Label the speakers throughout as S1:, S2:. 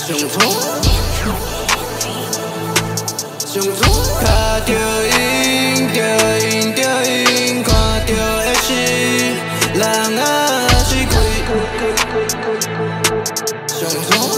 S1: 上错，上错，卡着因，着因，着因，看着的是人啊是鬼，上错。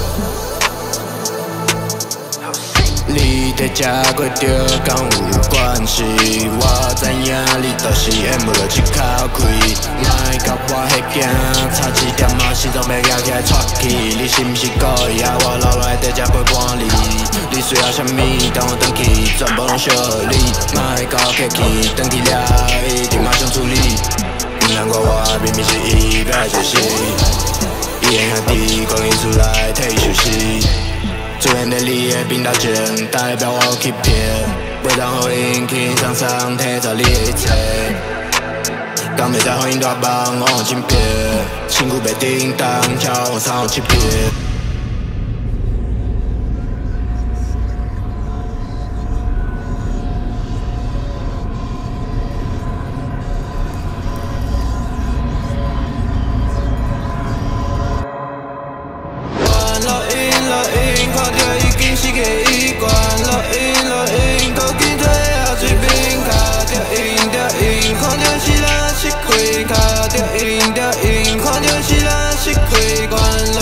S1: 你在吃过着敢有关系？我知影你就是缘无就一口气，莫甲我迄囝差一点仔时阵要举起来撮去。你是毋是故意啊？我留来在这陪伴你。你需要啥物，等我转去，全部拢小予你。莫甲我客气，转去了一定马上处理。毋通怪我，明明是伊要来做事，伊的兄弟赶紧出来替伊收拾。 出现在你的频道前，代表我去骗，袂当互因轻松松摕走你的一切。敢袂使互因大梦往前撇，身躯被叮当，跳往上去撇。 看着已经失去习惯，落音，赶紧退后水平，卡着音，看着是人失开，卡着音，看着是人失开关。